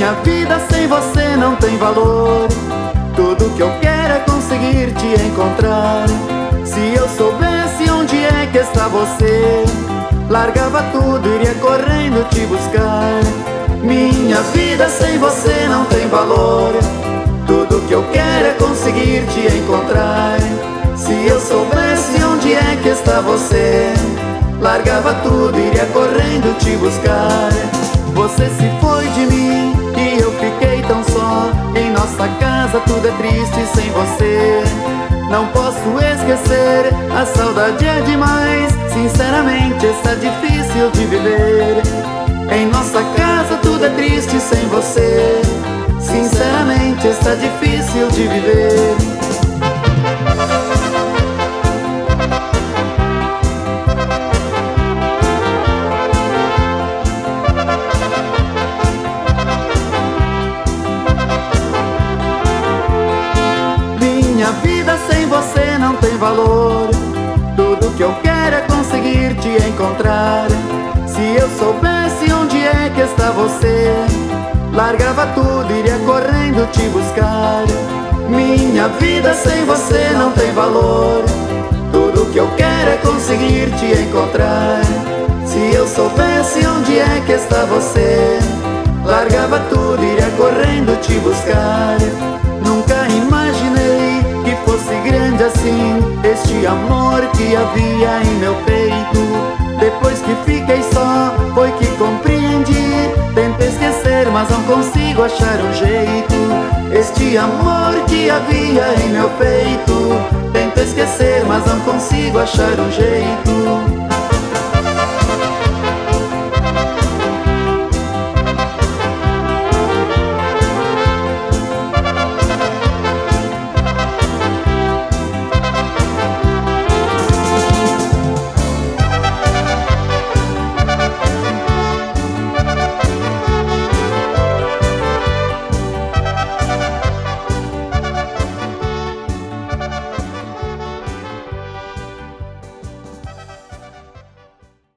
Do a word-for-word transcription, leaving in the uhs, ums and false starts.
Minha vida sem você não tem valor. Tudo que eu quero é conseguir te encontrar. Se eu soubesse onde é que está você, largava tudo, iria correndo te buscar. Minha vida sem você não tem valor. Tudo que eu quero é conseguir te encontrar. Se eu soubesse onde é que está você, largava tudo, iria correndo te buscar. Você se foi de mim e eu fiquei tão só. Em nossa casa tudo é triste sem você. Não posso esquecer, a saudade é demais. Sinceramente está difícil de viver. Em nossa casa tudo é triste sem você. Sinceramente está difícil de viver. Minha vida sem você não tem valor. Tudo que eu quero é conseguir te encontrar. Se eu soubesse onde é que está você, largava tudo, iria correndo te buscar. Minha vida sem você não tem valor. Tudo que eu quero é conseguir te encontrar. Se eu soubesse onde é que está você, largava tudo, iria correndo te buscar. Nunca imaginei que fosse grande assim este amor que havia em meu peito. Depois que fiquei só, foi que compreendi. Tento esquecer, mas não consigo achar um jeito. Este amor que havia em meu peito. Tento esquecer, mas não consigo achar um jeito.